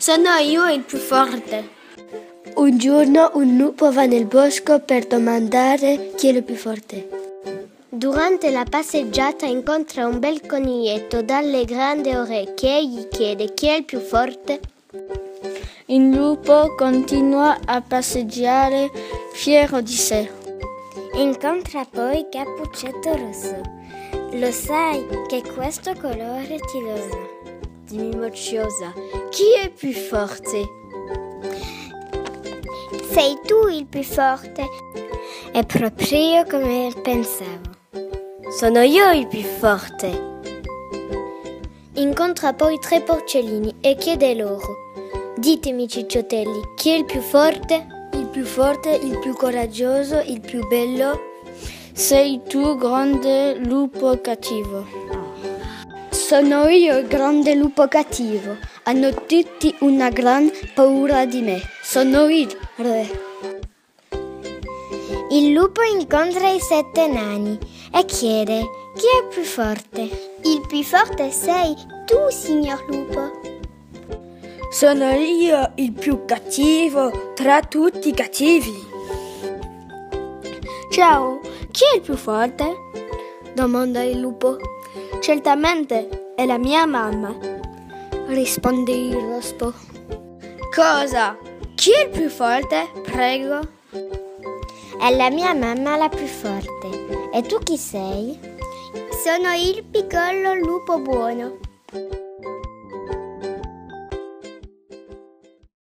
Sono io il più forte. Un giorno un lupo va nel bosco per domandare chi è il più forte. Durante la passeggiata incontra un bel coniglietto dalle grandi orecchie e gli chiede chi è il più forte. Il lupo continua a passeggiare fiero di sé. Incontra poi Cappuccetto Rosso. Lo sai che questo colore ti dona? Dimmi Mocciosa, chi è più forte? Sei tu il più forte. È proprio come pensavo. Sono io il più forte. Incontra poi 3 porcellini e chiede loro: ditemi cicciottelli, chi è il più forte? Il più forte, il più coraggioso, il più bello. Sei tu, grande lupo cattivo. Sono io il grande lupo cattivo. Hanno tutti una gran paura di me. Sono il re. Il lupo incontra i 7 nani e chiede: chi è più forte? Il più forte sei tu, signor lupo. Sono io il più cattivo tra tutti i cattivi. Ciao, chi è il più forte? Domanda il lupo. Certamente è la mia mamma, risponde il rospo. Cosa? Chi è il più forte? Prego. È la mia mamma la più forte. E tu chi sei? Sono il piccolo lupo buono.